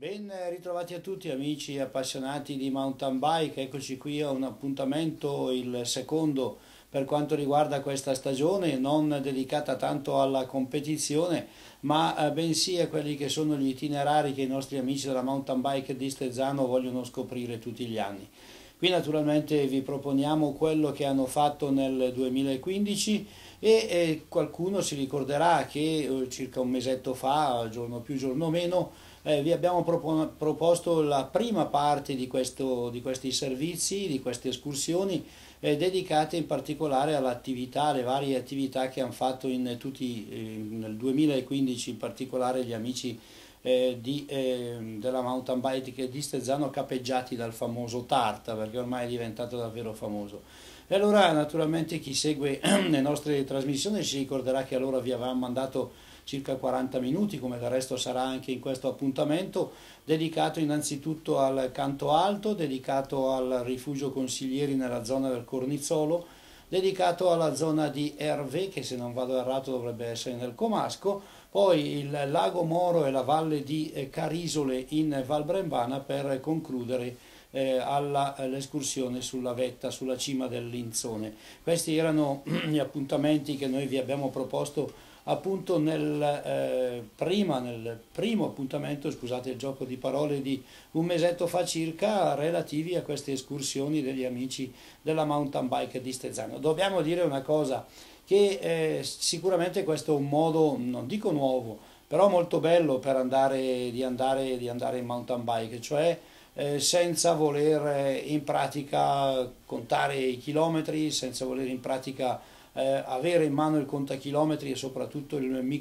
Ben ritrovati a tutti amici appassionati di mountain bike, eccoci qui a un appuntamento, il secondo per quanto riguarda questa stagione, non dedicata tanto alla competizione, ma bensì a quelli che sono gli itinerari che i nostri amici della mountain bike di Stezzano vogliono scoprire tutti gli anni. Qui naturalmente vi proponiamo quello che hanno fatto nel 2015 qualcuno si ricorderà che circa un mesetto fa, giorno più giorno meno, vi abbiamo proposto la prima parte di questi servizi, di queste escursioni, dedicate in particolare all'attività, alle varie attività che hanno fatto nel 2015, in particolare gli amici della mountain bike di Stezzano, capeggiati dal famoso Tarta, perché ormai è diventato davvero famoso. E allora naturalmente chi segue le nostre trasmissioni si ricorderà che allora vi avevamo mandato circa 40 minuti, come del resto sarà anche in questo appuntamento, dedicato innanzitutto al Canto Alto, dedicato al rifugio consiglieri nella zona del Cornizzolo, dedicato alla zona di Hervé, che se non vado errato dovrebbe essere nel Comasco, poi il Lago Moro e la valle di Carisole in Val Brembana per concludere all'escursione sulla vetta, sulla cima del Linzone. Questi erano gli appuntamenti che noi vi abbiamo proposto appunto nel primo appuntamento, scusate il gioco di parole, di un mesetto fa circa, relativi a queste escursioni degli amici della mountain bike di Stezzano. Dobbiamo dire una cosa, che sicuramente questo è un modo, non dico nuovo, però molto bello per di andare in mountain bike, cioè senza voler in pratica contare i chilometri, senza voler in pratica avere in mano il contachilometri e soprattutto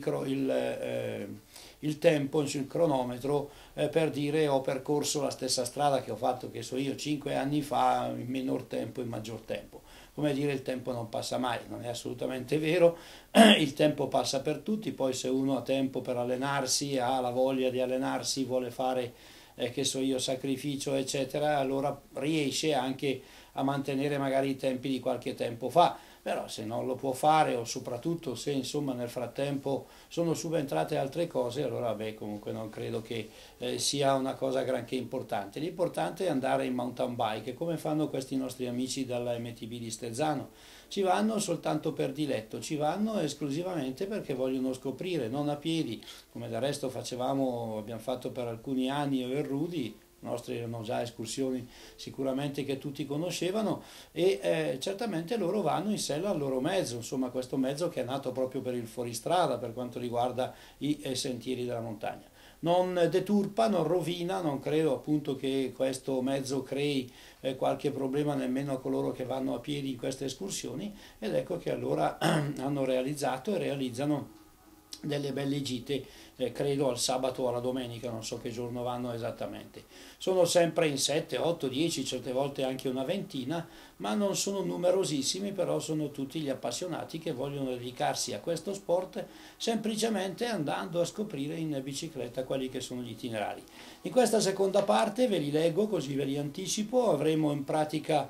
il tempo, il cronometro, per dire ho percorso la stessa strada che ho fatto, che so io, 5 anni fa, in minor tempo, in maggior tempo. Come dire, il tempo non passa mai, non è assolutamente vero, il tempo passa per tutti, poi se uno ha tempo per allenarsi, ha la voglia di allenarsi, vuole fare, che so io, sacrificio, eccetera, allora riesce anche a mantenere magari i tempi di qualche tempo fa. Però se non lo può fare, o soprattutto se insomma nel frattempo sono subentrate altre cose, allora vabbè, comunque non credo che sia una cosa granché importante. L'importante è andare in mountain bike, come fanno questi nostri amici dalla MTB di Stezzano. Ci vanno soltanto per diletto, ci vanno esclusivamente perché vogliono scoprire, non a piedi, come del resto abbiamo fatto per alcuni anni io e Rudy. Nostre erano già escursioni sicuramente che tutti conoscevano, e certamente loro vanno in sella al loro mezzo, insomma questo mezzo che è nato proprio per il fuoristrada per quanto riguarda i sentieri della montagna. Non deturpa, non rovina, non credo appunto che questo mezzo crei qualche problema nemmeno a coloro che vanno a piedi in queste escursioni, ed ecco che allora hanno realizzato e realizzano delle belle gite, credo al sabato o alla domenica, non so che giorno vanno esattamente. Sono sempre in 7, 8, 10, certe volte anche una ventina, ma non sono numerosissimi, però sono tutti gli appassionati che vogliono dedicarsi a questo sport semplicemente andando a scoprire in bicicletta quelli che sono gli itinerari. In questa seconda parte ve li leggo, così ve li anticipo. Avremo in pratica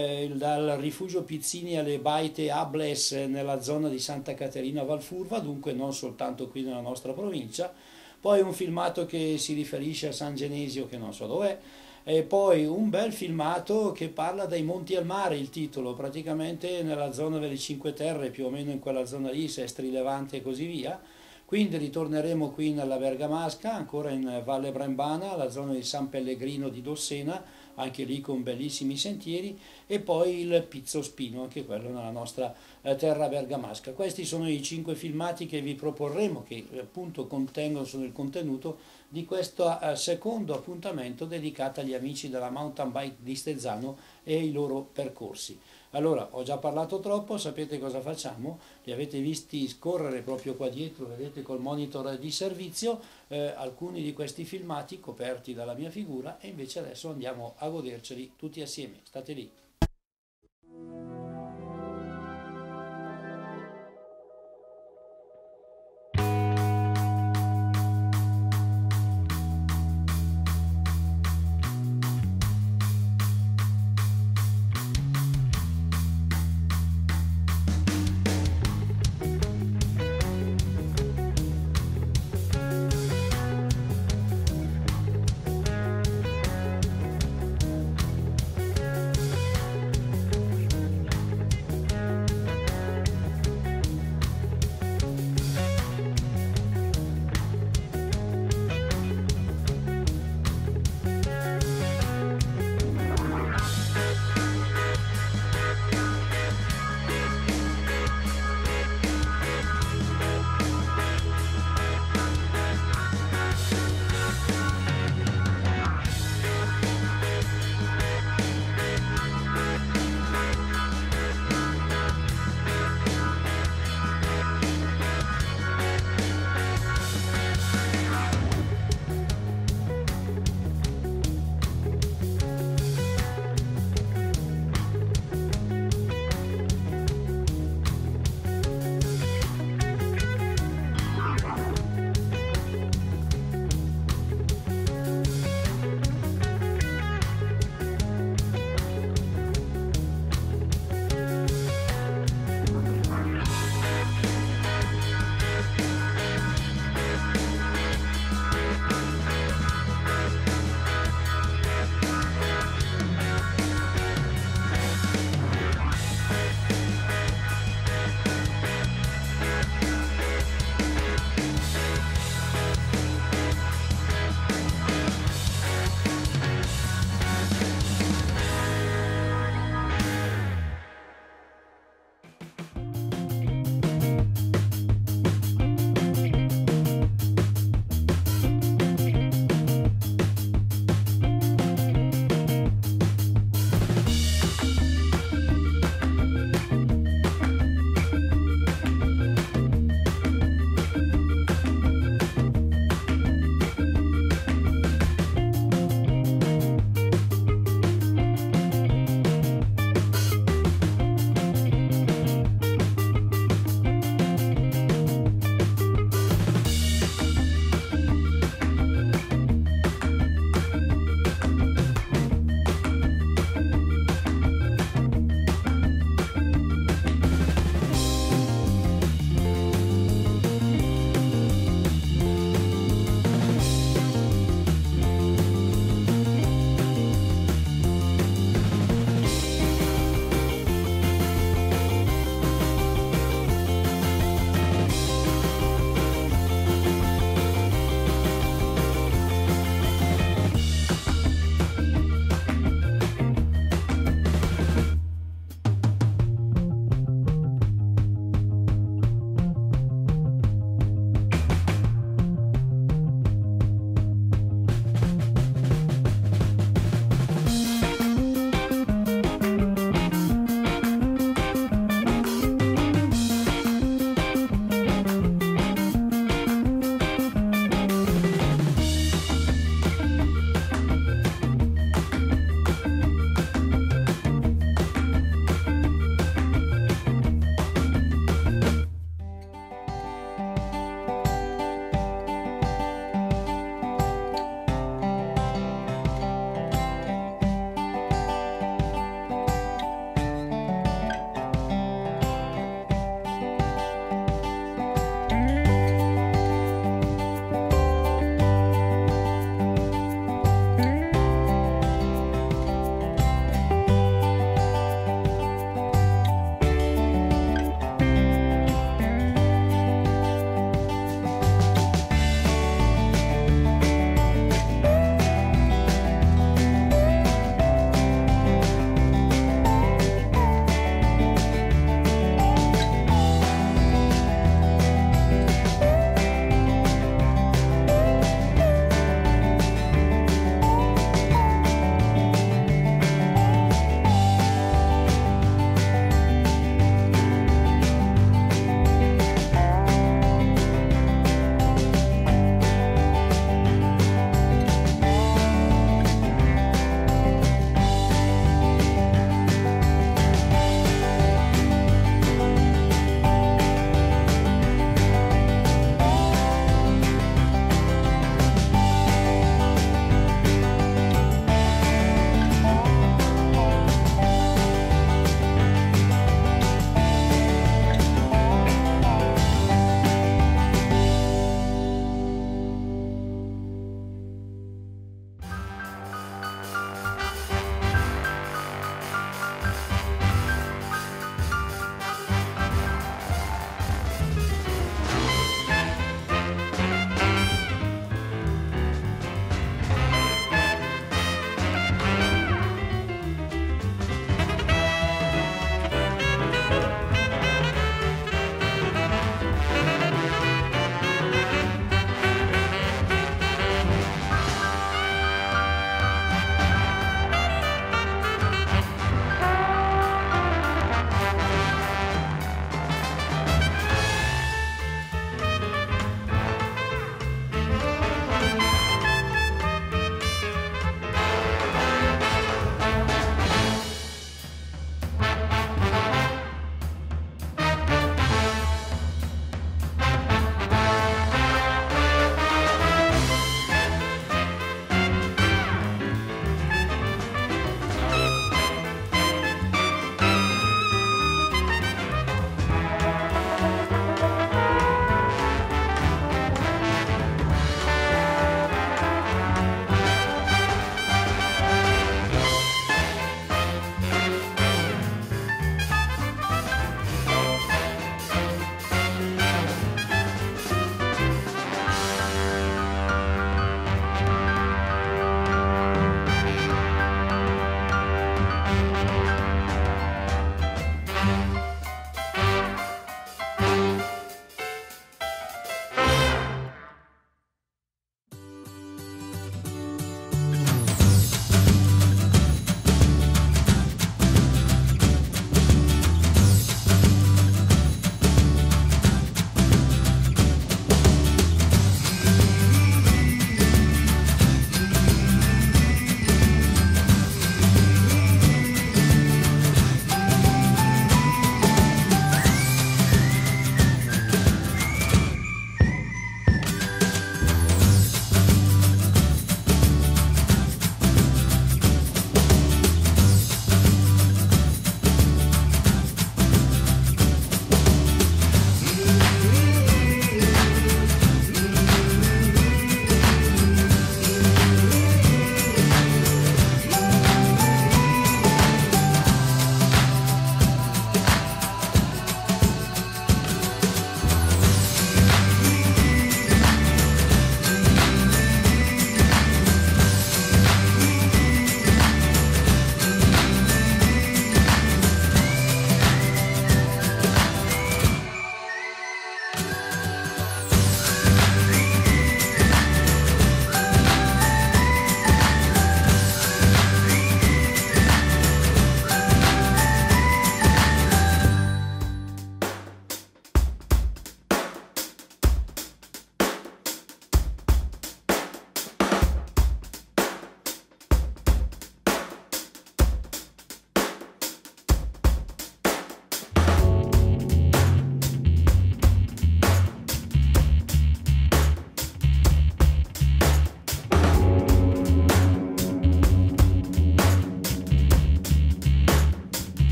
dal rifugio Pizzini alle Baite Ables nella zona di Santa Caterina Valfurva, dunque non soltanto qui nella nostra provincia, poi un filmato che si riferisce a San Genesio, che non so dov'è, e poi un bel filmato che parla dai Monti al Mare, il titolo, praticamente nella zona delle Cinque Terre, più o meno in quella zona lì, Sestri Levante e così via. Quindi ritorneremo qui nella Bergamasca, ancora in Valle Brembana, la zona di San Pellegrino di Dossena, anche lì con bellissimi sentieri, e poi il Pizzo Spino, anche quello nella nostra terra bergamasca. Questi sono i 5 filmati che vi proporremo, che appunto sono il contenuto di questo secondo appuntamento dedicato agli amici della mountain bike di Stezzano e ai loro percorsi. Allora, ho già parlato troppo, sapete cosa facciamo? Li avete visti scorrere proprio qua dietro, vedete col monitor di servizio, alcuni di questi filmati coperti dalla mia figura, e invece adesso andiamo a goderceli tutti assieme. State lì.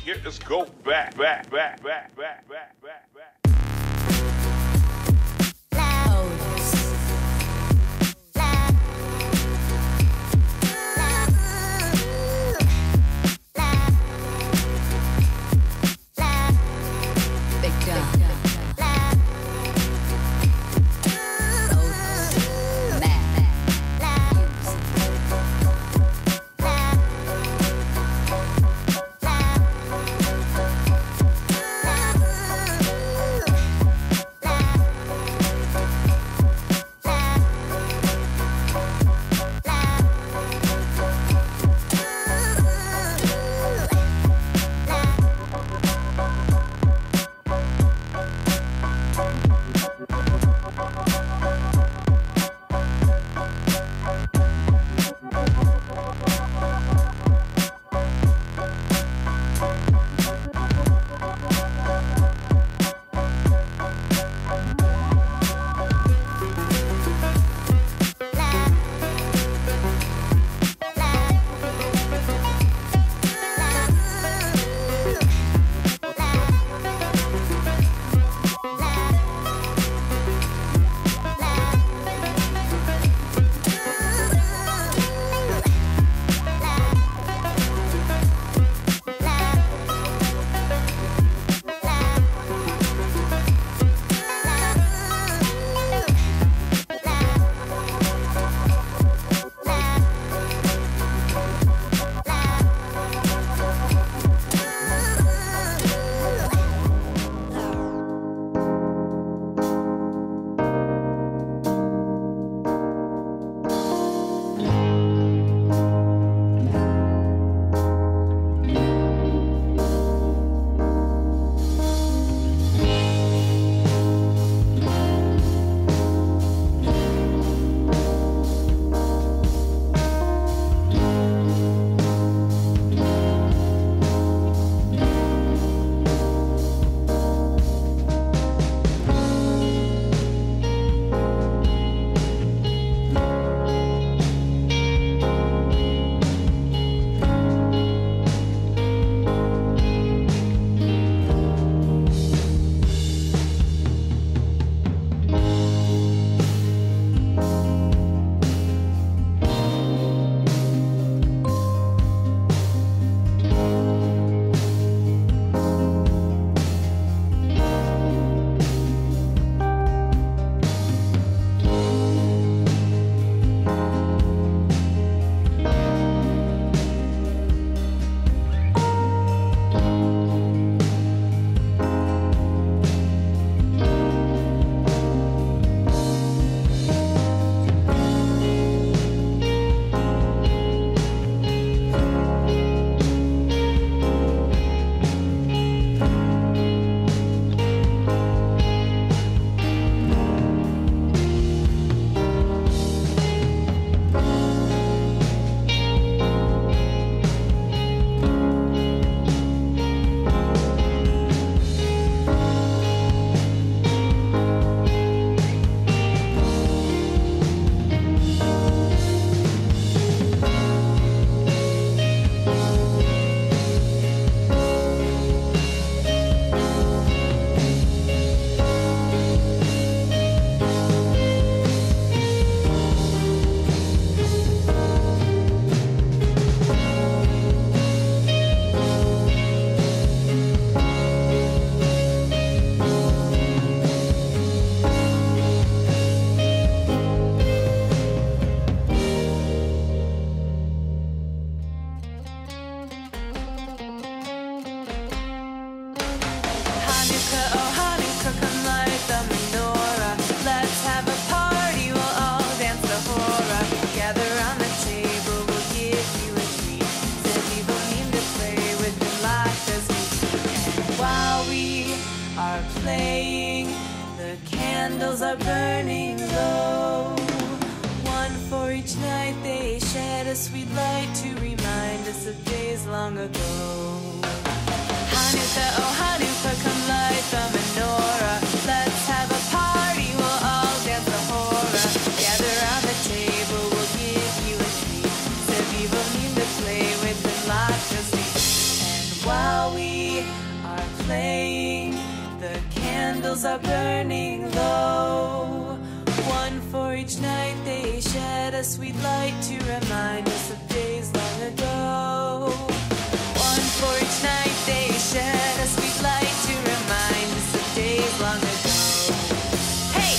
Let's go back. candles are burning low. One for each night, they shed a sweet light to remind us of days long ago. Hanukkah, oh Hanukkah, come light the menorah. Let's have a party, we'll all dance the hora. Gather around the table, we'll give you a treat. Sevivim to play with and lots of sweet. And while we candles are burning low. One for each night they shed a sweet light to remind us of days long ago. One for each night they shed a sweet light to remind us of days long ago. Hey!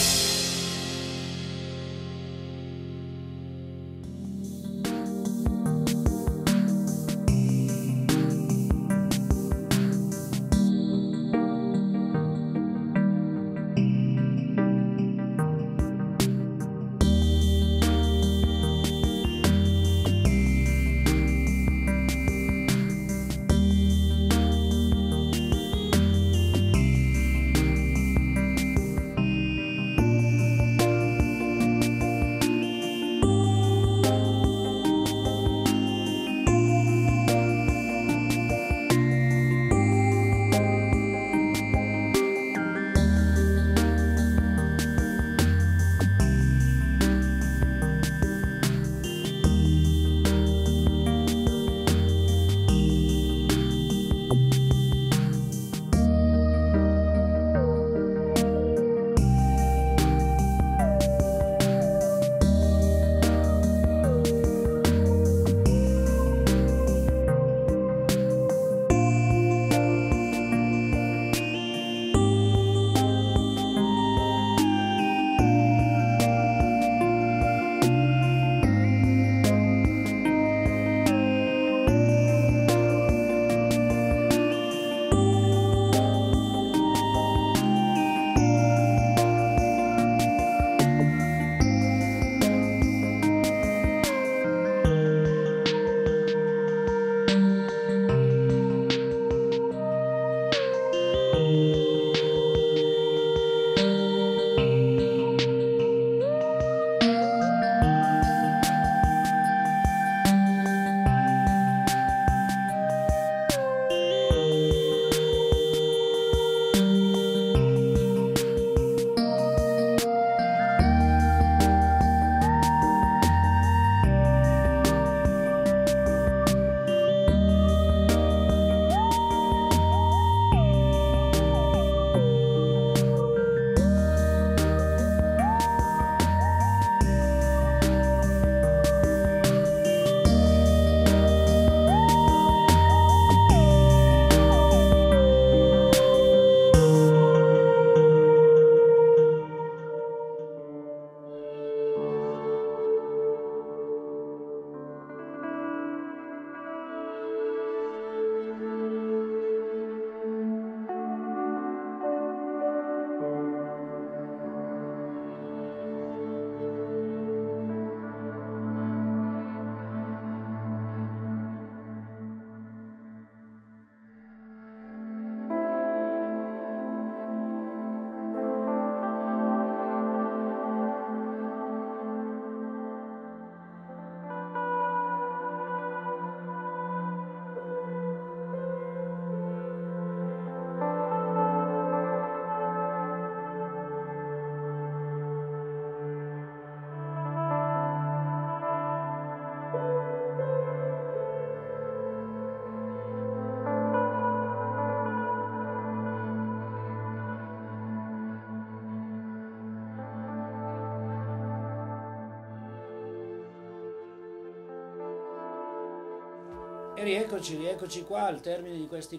E rieccoci qua al termine di questi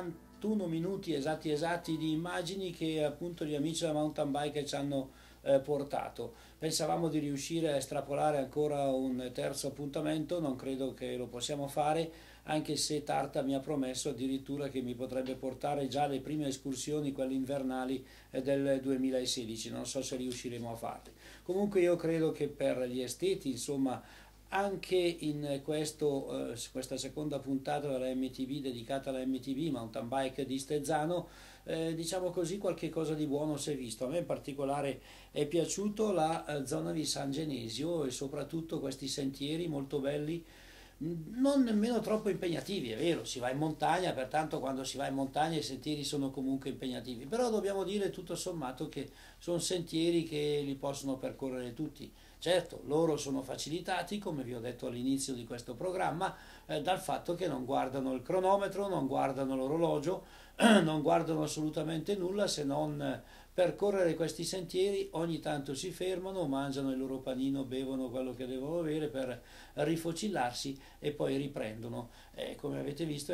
41 minuti esatti di immagini che appunto gli amici della mountain bike ci hanno portato. Pensavamo di riuscire a estrapolare ancora un terzo appuntamento, non credo che lo possiamo fare, anche se Tarta mi ha promesso addirittura che mi potrebbe portare già alle prime escursioni, quelle invernali del 2016, non so se riusciremo a farle. Comunque io credo che per gli esteti, insomma, anche in questa seconda puntata della MTB dedicata alla MTB, mountain bike di Stezzano, diciamo così, qualche cosa di buono si è visto. A me in particolare è piaciuto la zona di San Genesio e soprattutto questi sentieri molto belli, non nemmeno troppo impegnativi. È vero, si va in montagna, pertanto quando si va in montagna i sentieri sono comunque impegnativi, però dobbiamo dire tutto sommato che sono sentieri che li possono percorrere tutti. Certo, loro sono facilitati, come vi ho detto all'inizio di questo programma, dal fatto che non guardano il cronometro, non guardano l'orologio, non guardano assolutamente nulla se non percorrere questi sentieri. Ogni tanto si fermano, mangiano il loro panino, bevono quello che devono bere per rifocillarsi e poi riprendono. Come avete visto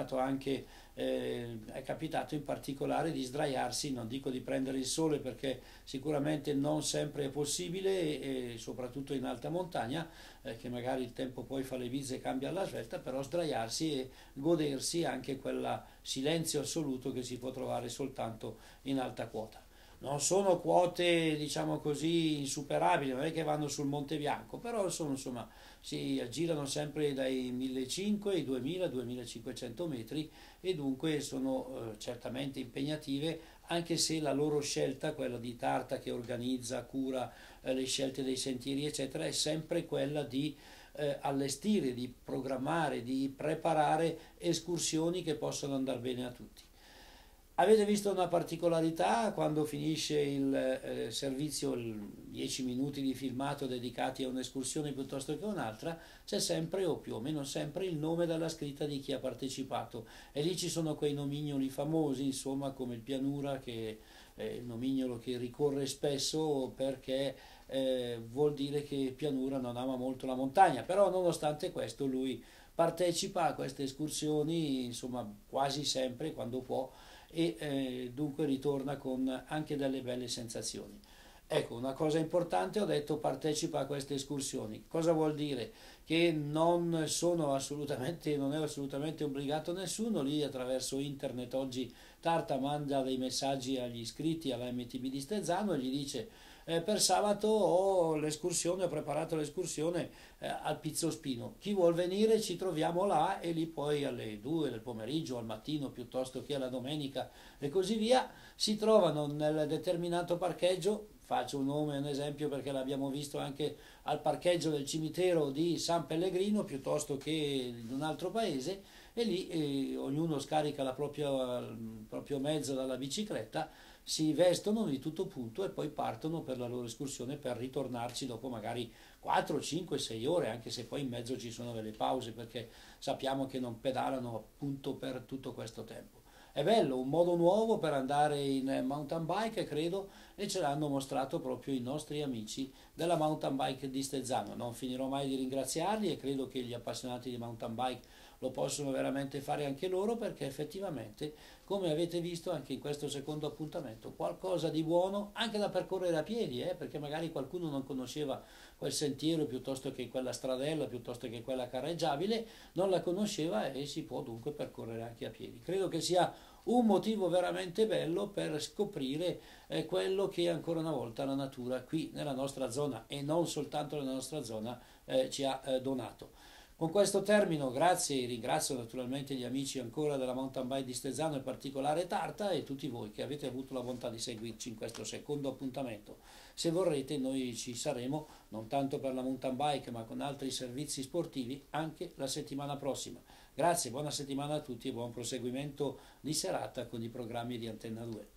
è capitato in particolare di sdraiarsi, non dico di prendere il sole perché sicuramente non sempre è possibile, e soprattutto in alta montagna, che magari il tempo poi fa le bizze e cambia alla svelta, però sdraiarsi e godersi anche quel silenzio assoluto che si può trovare soltanto in alta quota. Non sono quote, diciamo così, insuperabili, non è che vanno sul Monte Bianco, però sono, insomma, si aggirano sempre dai 1500 ai 2000-2500 metri, e dunque sono certamente impegnative, anche se la loro scelta, quella di Tarta che organizza, cura le scelte dei sentieri eccetera, è sempre quella di allestire, di programmare, di preparare escursioni che possono andare bene a tutti. Avete visto una particolarità: quando finisce il servizio, 10 minuti di filmato dedicati a un'escursione piuttosto che un'altra, c'è sempre, o più o meno sempre, il nome della scritta di chi ha partecipato, e lì ci sono quei nomignoli famosi, insomma, come il Pianura, che è il nomignolo che ricorre spesso perché vuol dire che Pianura non ama molto la montagna, però nonostante questo lui partecipa a queste escursioni, insomma, quasi sempre quando può, e dunque ritorna con anche delle belle sensazioni. Ecco, una cosa importante, ho detto partecipa a queste escursioni. Cosa vuol dire? Che non è assolutamente obbligato nessuno. Lì attraverso internet oggi Tarta manda dei messaggi agli iscritti alla MTB di Stezzano e gli dice: per sabato ho preparato l'escursione al Pizzospino, chi vuol venire ci troviamo là, e lì poi alle 2 del pomeriggio, al mattino piuttosto che alla domenica e così via, si trovano nel determinato parcheggio. Faccio un esempio perché l'abbiamo visto anche al parcheggio del cimitero di San Pellegrino piuttosto che in un altro paese, e lì ognuno scarica il proprio mezzo dalla bicicletta, si vestono di tutto punto e poi partono per la loro escursione, per ritornarci dopo magari 4, 5, 6 ore, anche se poi in mezzo ci sono delle pause, perché sappiamo che non pedalano appunto per tutto questo tempo. È bello, un modo nuovo per andare in mountain bike, credo, e ce l'hanno mostrato proprio i nostri amici della mountain bike di Stezzano. Non finirò mai di ringraziarli, e credo che gli appassionati di mountain bike lo possono veramente fare anche loro, perché effettivamente, come avete visto anche in questo secondo appuntamento, qualcosa di buono anche da percorrere a piedi, perché magari qualcuno non conosceva quel sentiero, piuttosto che quella stradella, piuttosto che quella carreggiabile, non la conosceva, e si può dunque percorrere anche a piedi. Credo che sia un motivo veramente bello per scoprire quello che ancora una volta la natura qui nella nostra zona, e non soltanto nella nostra zona, ci ha donato. Con questo termino, grazie, ringrazio naturalmente gli amici ancora della Mountain Bike di Stezzano, in particolare Tarta, e tutti voi che avete avuto la bontà di seguirci in questo secondo appuntamento. Se vorrete, noi ci saremo, non tanto per la mountain bike ma con altri servizi sportivi, anche la settimana prossima. Grazie, buona settimana a tutti e buon proseguimento di serata con i programmi di Antenna 2.